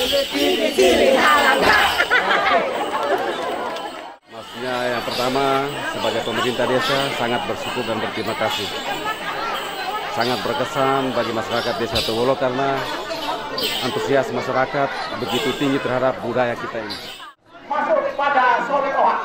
Maksudnya yang pertama, sebagai pemerintah desa sangat bersyukur dan berterima kasih. Sangat berkesan bagi masyarakat Desa Towolo karena antusias masyarakat begitu tinggi terhadap budaya kita ini. Masuk pada sore oha.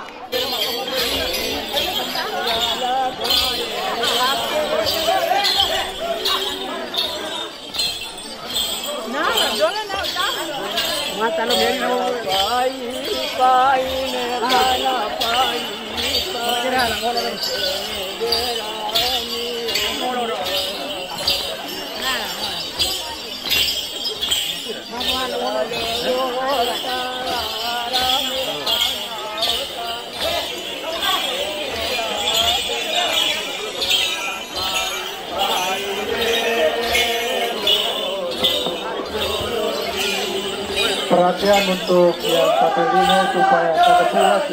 Perhatian untuk yang Kapelino supaya evakuasi.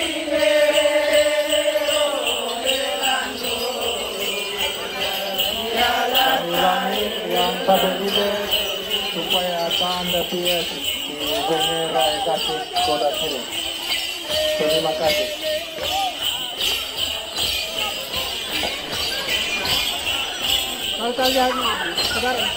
Ulangi yang Kapelino supaya tanda PS di Bunga Raya Kasih Kota Sini. Terima kasih. Kalau kalian sekarang.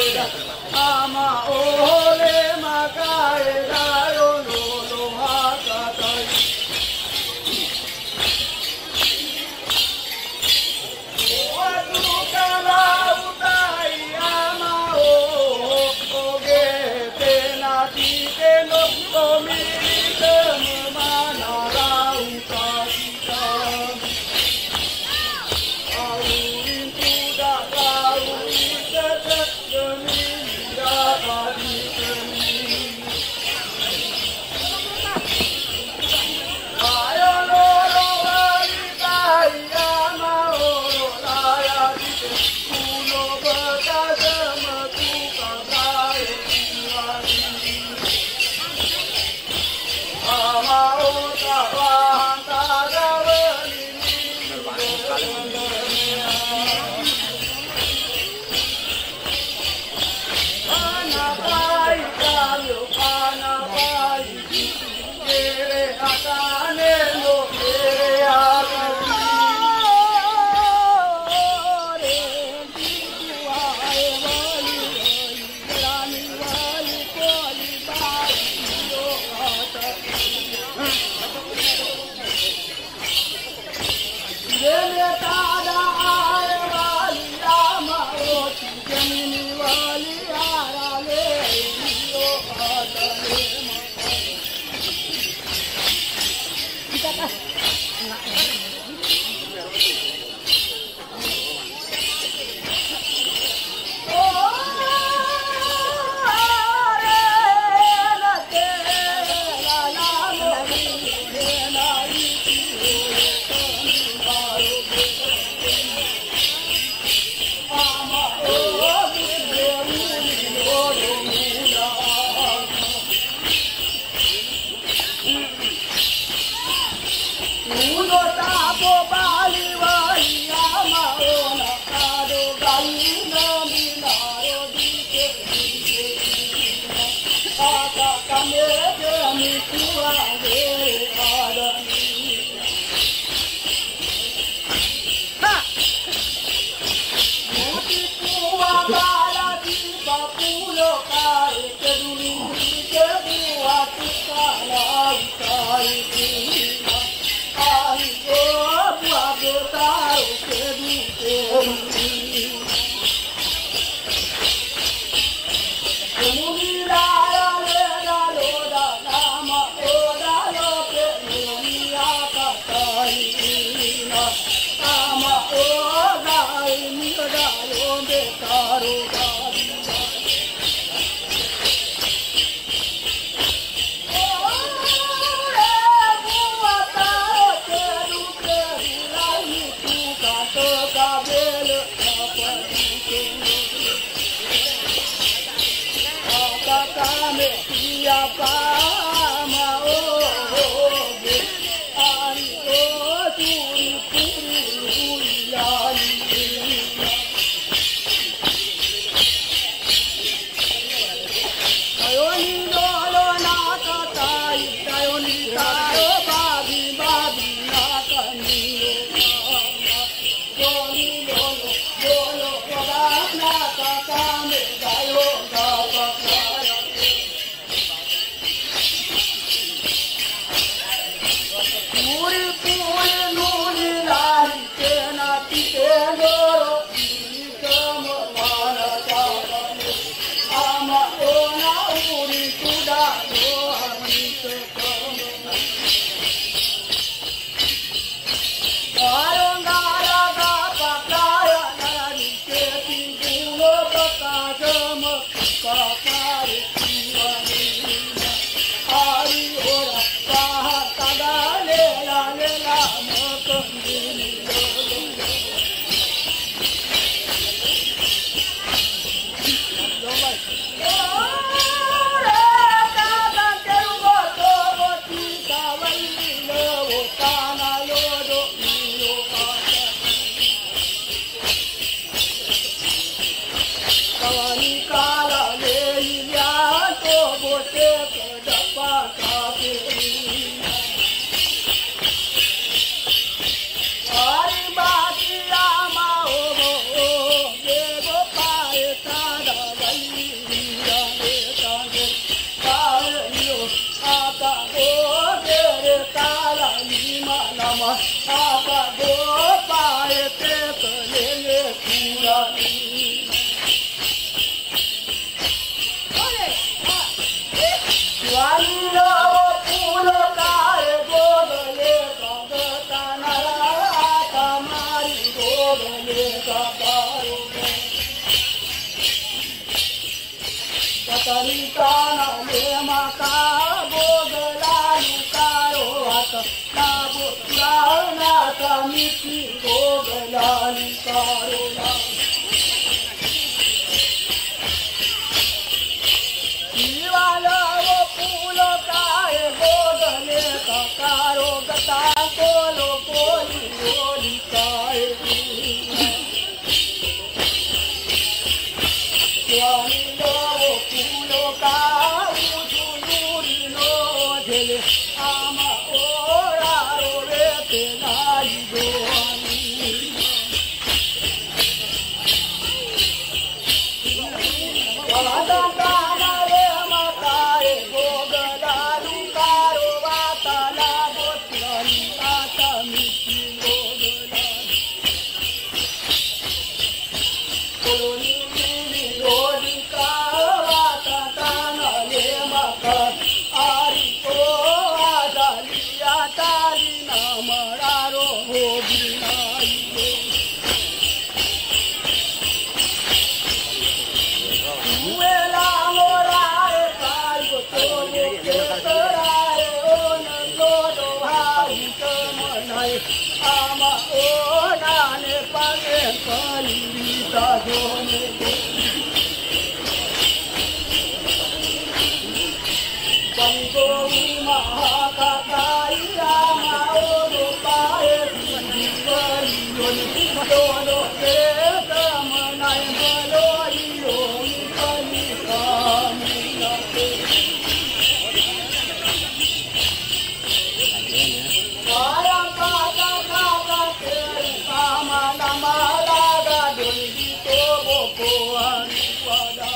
Bye. nama apa gopa ete kelele kurani. Wala pulo kae gogale kagata nara kamari gogale kagaro. Katarikana lemaka gogalalu karo ata nabutrana tamiti gogalalu karo la. Iwala pulo kae gogale kakaro gata kolo poli oli kae. Pulo ka ujunuri no dele ama ora ore te nai doani. Wala kana le makae gogalalu karo watala botrani ata miti gogalalu. Koloni lodi kawata kana le maka ari o adali atali namararo hobinai. Uela morae kai gotomo ketarae ona lodo hai kemanai ama ona ne pake kalita jone. Pangomi mahakakai ama odo pae diwalion dodo keta manai malorion kanikamulate. Parang kata kata kama namalaga dondi toboko pada.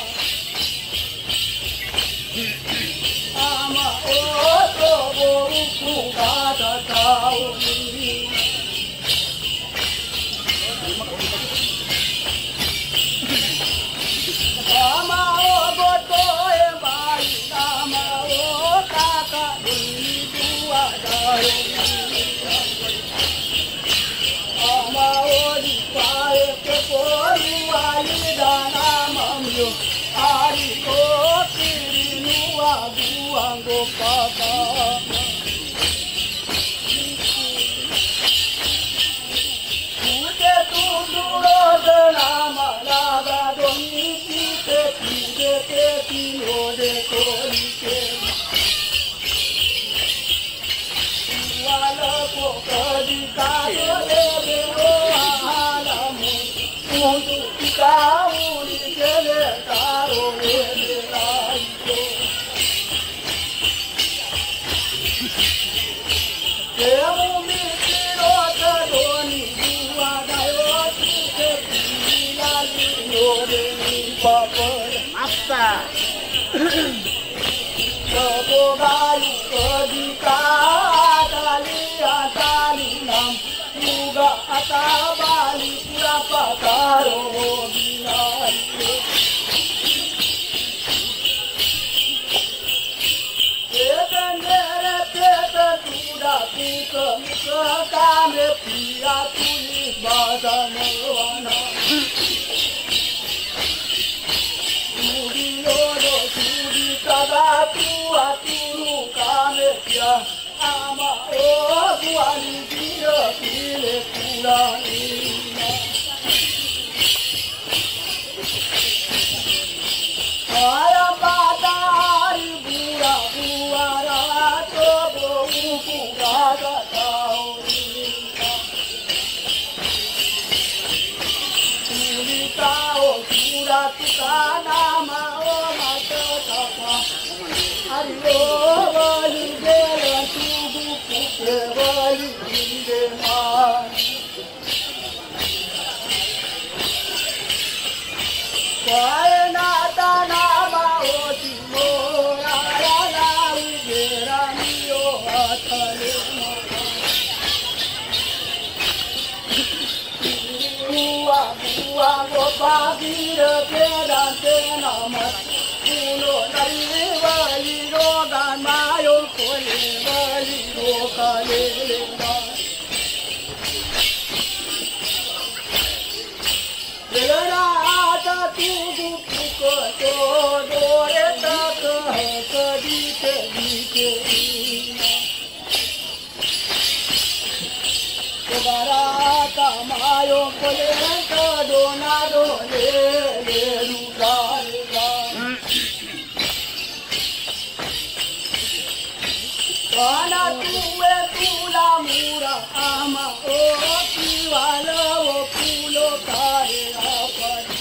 Ama oto boruku kata tahu ini. Ama oto embai ama o kata ini dua daun. Ama odi pae ke polu ali dana mamyo ari ko Anggo papa Ute tunduro nama laga doni pite pino de kolike Wala pokadi kado lebe o alamu Untuk ikamu di kele karo lebe laiko Masa Sobo bayu kedika Atali nam Juga atabali Purapa karo binai Ketendere tete sudah Puka kame pia tulis bahasa mewana Sudi kabatu aturu kamepya ama ogu alibira kile kulina Para patari bura buara tobo uku gata taurina Sudi tao sura tukana mao Ario vali dela tubu puke vali inde man Kwae nata nama oti mora Rana ugera miyo atale mara Bagir Pedante Namat Pulo Nari Vali Rogan Mayo Kole Vali Rokale Ata Tugu Puko Dore Taka Kadite Dike Barata Mayo Kole Kadonado Kana tuwe tula mura ama o kiwala o pulo kare apari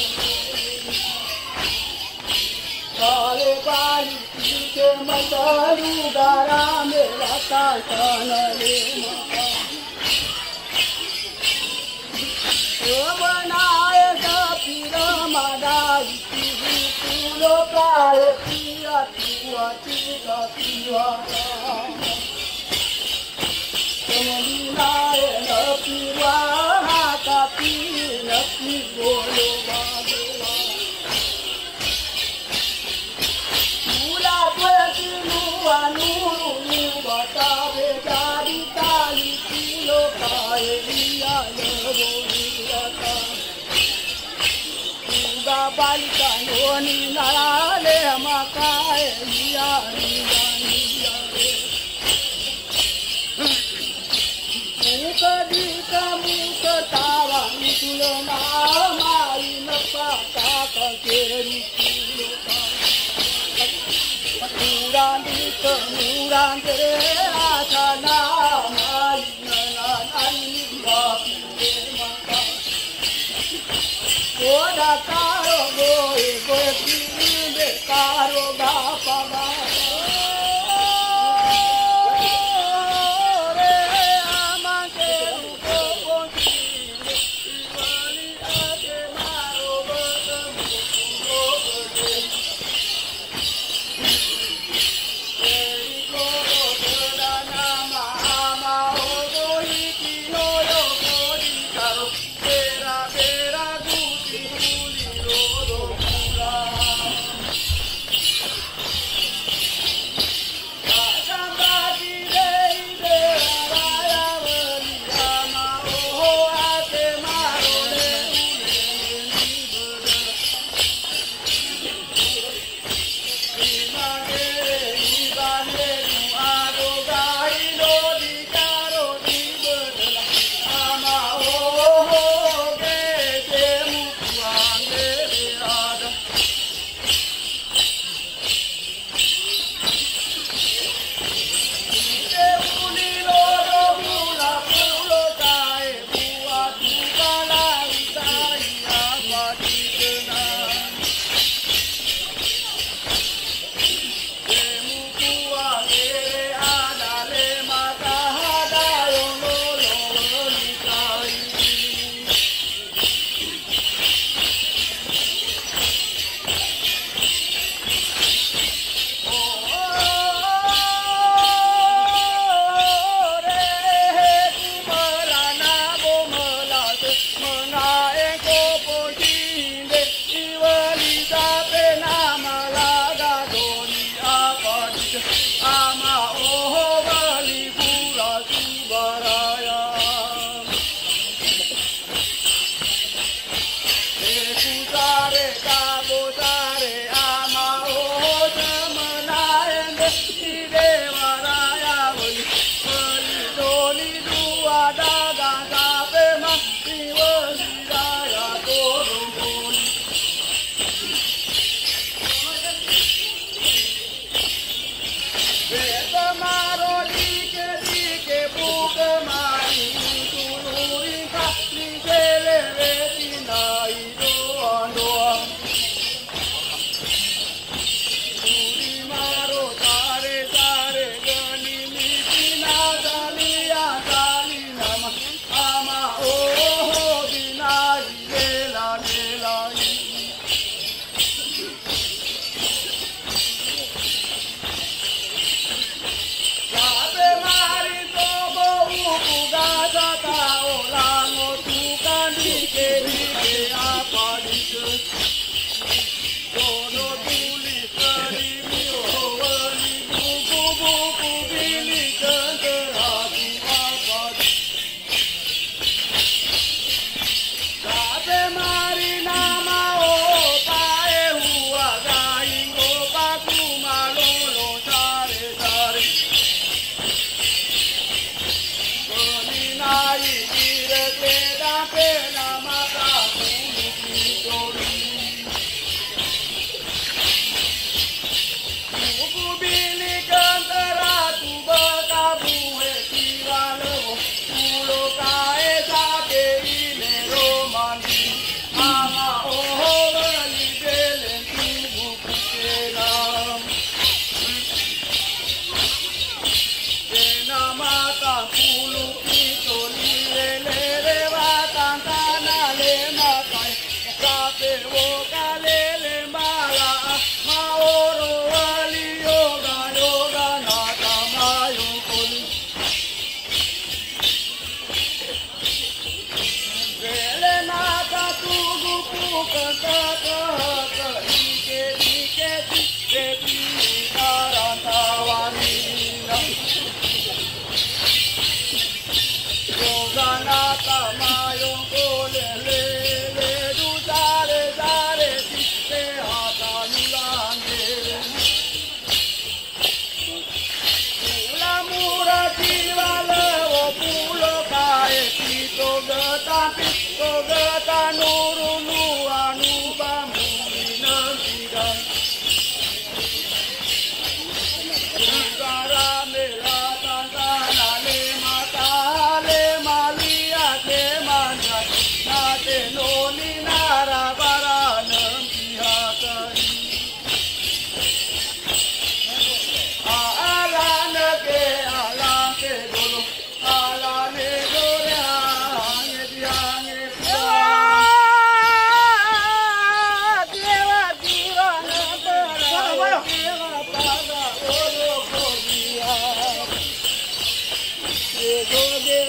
kare bali ke mataru gara me rata kana le o banaye sapira madai pulo kare pia tua tika tua Balika noni nalale makae ya Mukadika mukatawa mitulo mama inapaka kakeru Murandika murandere atana maina nani bakire maka Oda karo goe goe kinde karo bapa bapa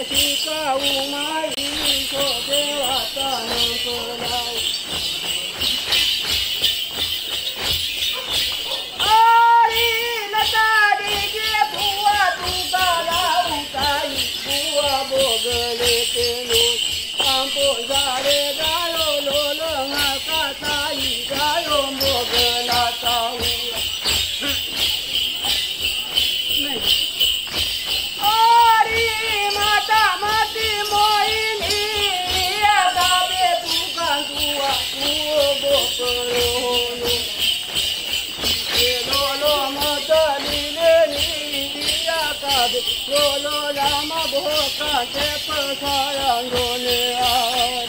tika umai so dewata nongkolau. Ari natadi ke buah tugalau kai buah bogele tenu kampung gare galo lolo ngakatai galo bogela tahu. Lolo lama boka ke pasayang dunia.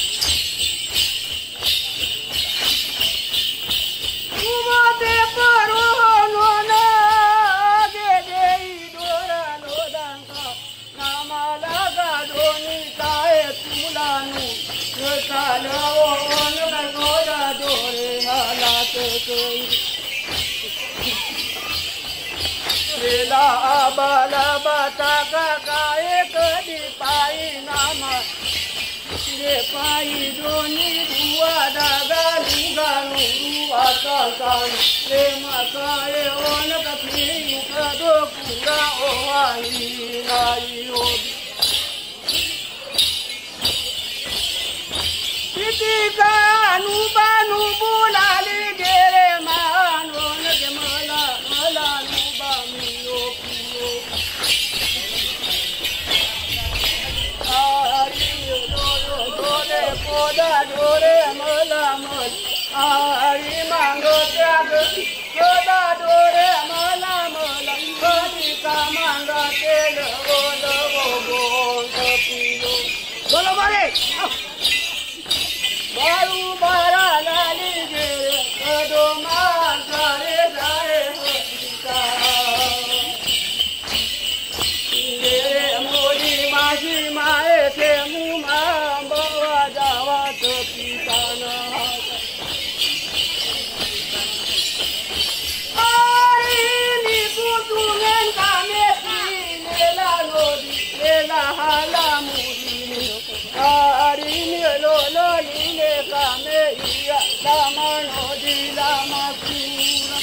Umate paruno na gede idora lodangka kamalaga doni kae tulanu kala on goda dore halat koi. Lela abala bataka kae kedi pai nama ye pai doni dua daga luganu atakan le makae on kapi kado kura ohai nayo titika nubanu bulali gere mano nge mala mala Koda dore malamul, ari mango tiaga. Koda dore malamul, kadi kamanga telo godo gogo kapilo. Bolo balik. Baru bara lali gere, kodo mangare jare hota. Gere modi masi mae temu mambo. Pitana Ari ni butunen kame lela lodi lela hala mudini Ari ni lolo line kame iya lama nodi lama pura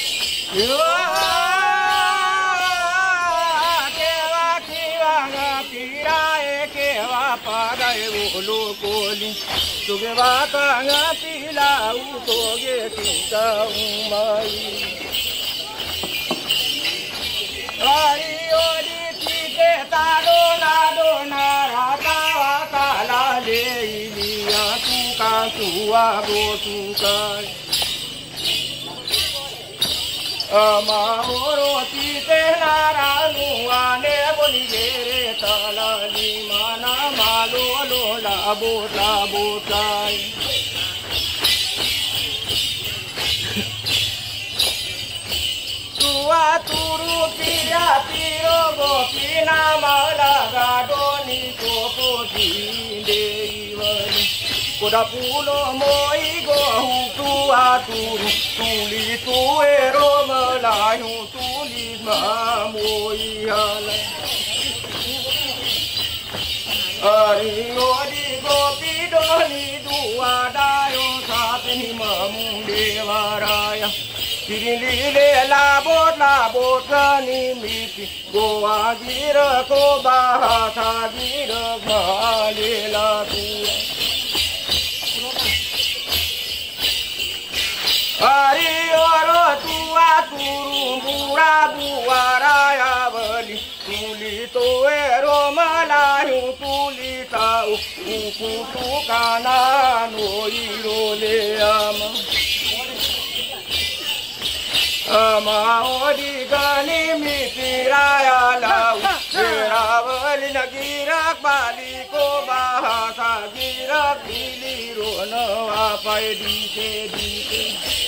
Kewa kiwa ngapira kewa padai ulu koli Tuge baka ngapila utoge kita umai Ari odi tike tado nado narata wakala le ilia tuka tua botukai Amahoro tike naranu ane bonigere tala limana malolo labot labotai Tua turu pia tiro gopina malaga doni kopo dinde ivani Koda pulo moi go tua turu tuli tuero malayu tuli mamoi hala Ari odi gopi doni dua dayo sapeni mamunde varaya Tirilile labot kani miti Goa gira ko bahasa gira galela tua Ari oro tua turu mura buaraya bali Tuli toero malayu tuli tau Ukutu kanano irole ama Ama odi gani mitiraya lau Yeravali nagirak bali ko bahasa girak biliro no apai dike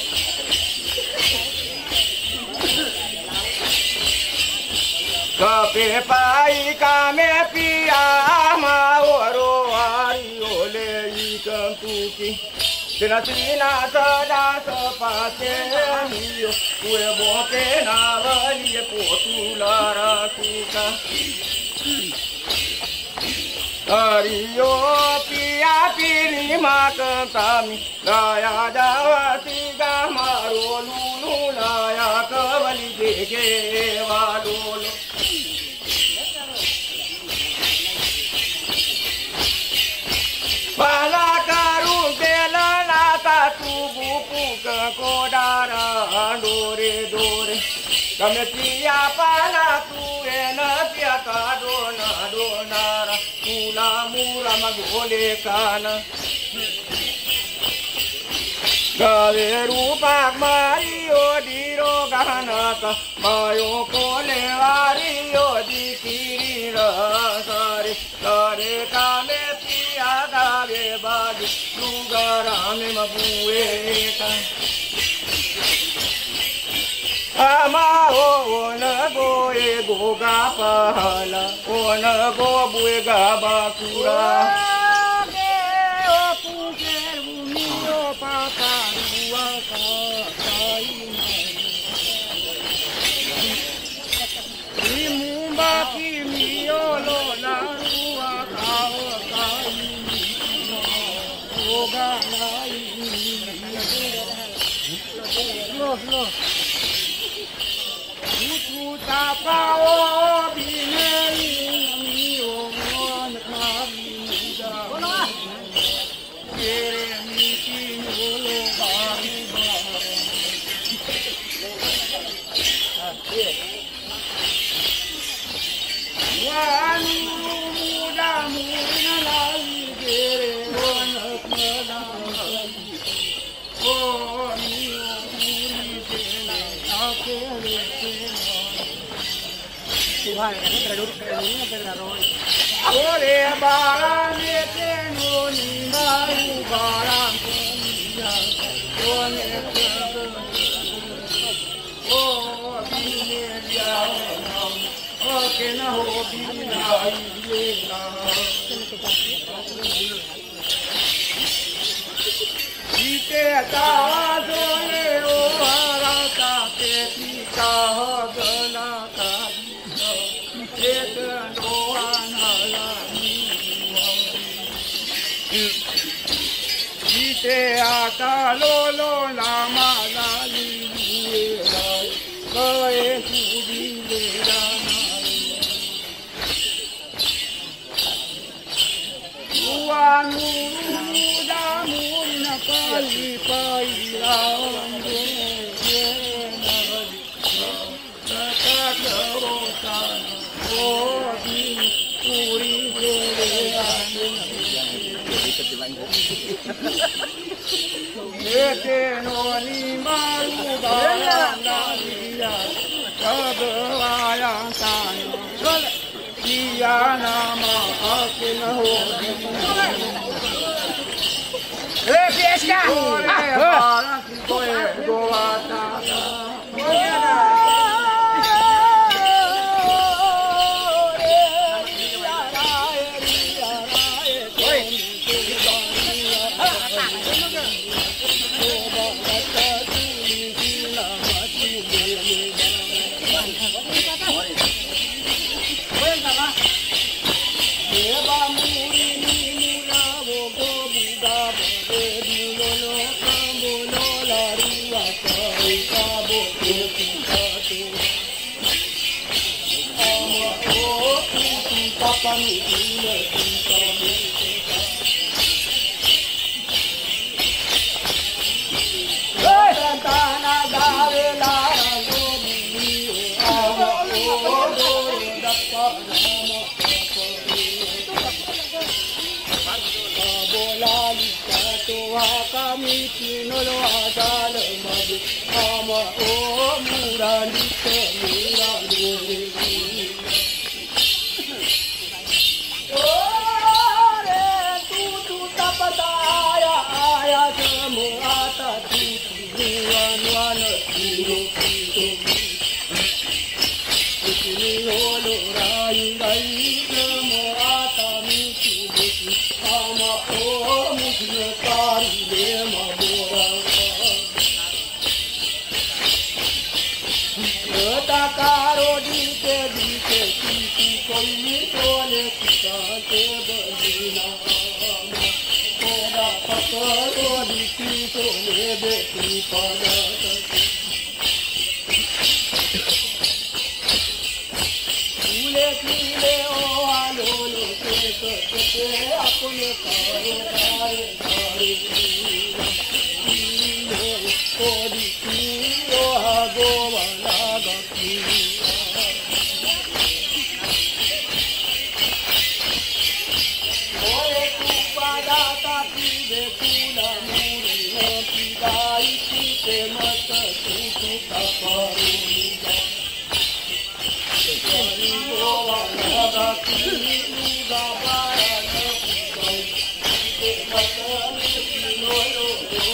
Kape pai kame pia ma oro ari ole ikan tuki Tina tina sada sepase mio Kue boke na vali potulara kuka Ariyo piya pili makantami Laya jawati gamaro lulu Laya kavali deke walulu Pala karung bela nata tubu puka kodara dore dore Kame piya pala tu ena piya kadona donara Mula mura magole kana Gave rupak mario diro ganaka Mayo kole vario di kirira sare Sare kame piya gave bagi Lugarame mabueta Ama ona go ego gapahala ona go buega bakura ge o kujer mio pata ruwa kai imumba kimio lo la ruwa kai oga nai lo Tapao bineli mio mon kamida Kere miti nyolo bari bari Wanu muda muna lali kere onak madam Oh mio muri tene akere Ore barane tenu ni baru barang punya Ore oh bine dia oh kena ho bina ila Ite ta dole o arata te pita gana ta Ite ata lolo lama la libuela Koe kudile lama Uan muda murna pali paila onde Ete no ni maru barana dia kabaya tano dia nama akin ho fiesta para koe goata kami pinolo adal madu ama o murali te murali ore tu tapataya aya jamu ata tu wan wan tiro Kini holo rai rai jamu ata mi tu ama o mujhe kari de mabora ta karo di ke ti koi tole kita te badina koda pakaro di ti tole be ti pada ule kile o alo lo ke apne karo kare kare kodi ti o hago wala gati oe tu pada ta ti be kula muri no ti dai ti te mata tu ta paru kodi o wala gati ni ga para no te mata ti no lo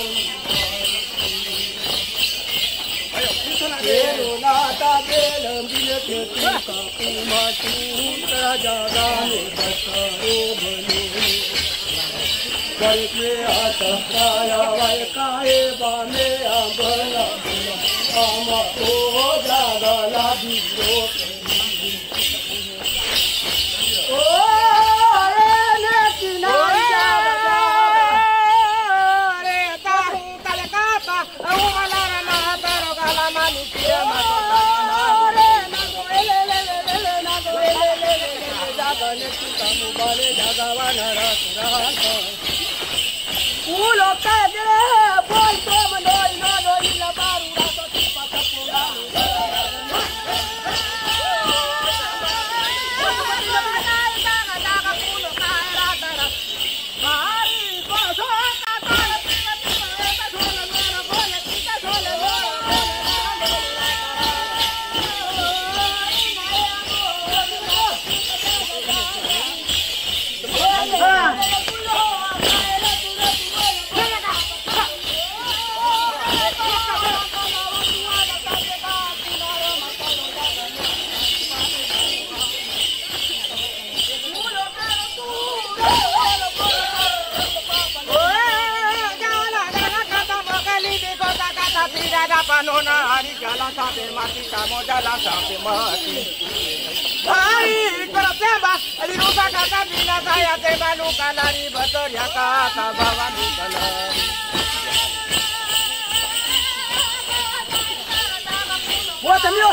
Pero nada de la vida que tú como tú trajaga me basaro bano Karme ata kaya vai kae ba me ambala ama o jaga la biro Ulo pedre, poi come noi la barura sotto Panona hari jalan sampai mati, kamu jalan sampai mati. Hai, kerasembah, di rusa kata bina saya tembak luka lari betul ya kata bawa luka lari. Buat temio.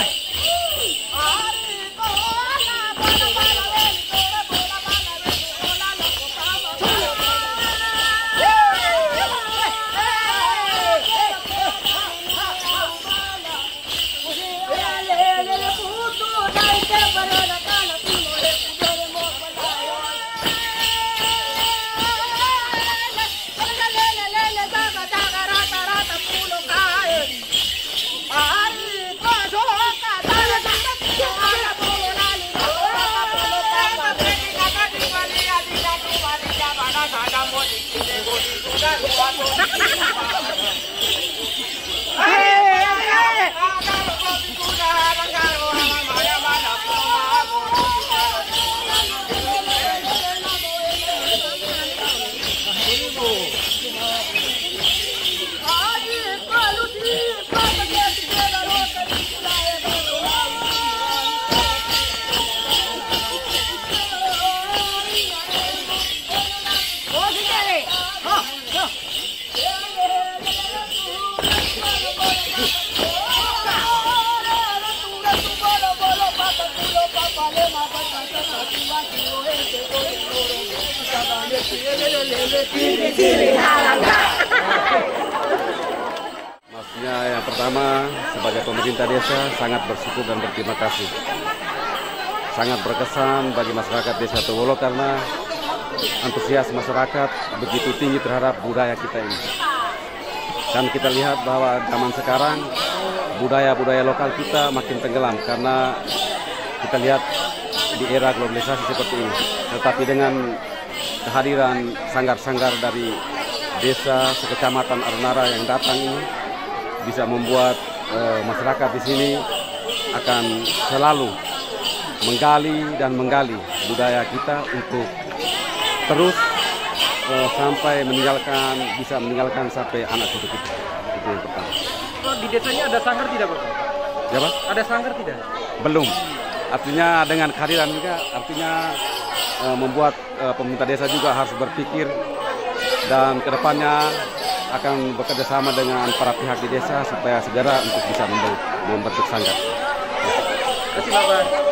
Maksudnya yang pertama, sebagai pemerintah desa sangat bersyukur dan berterima kasih. Sangat berkesan bagi masyarakat desa Towolo karena antusias masyarakat begitu tinggi terhadap budaya kita ini. Dan kita lihat bahwa zaman sekarang budaya-budaya lokal kita makin tenggelam karena kita lihat di era globalisasi seperti ini. Tetapi dengan kehadiran sanggar-sanggar dari desa sekecamatan Arunara yang datang ini bisa membuat masyarakat di sini akan selalu menggali budaya kita untuk terus sampai bisa meninggalkan sampai anak cucu kita. Itu yang pertama. Di desa ini ada sanggar tidak, Pak? Ya, Pak? Ada sanggar tidak? Belum. Artinya dengan kehadiran juga, artinya membuat pemerintah desa juga harus berpikir dan kedepannya akan bekerja sama dengan para pihak di desa supaya segera untuk bisa membentuk sanggar. Terima kasih Bapak.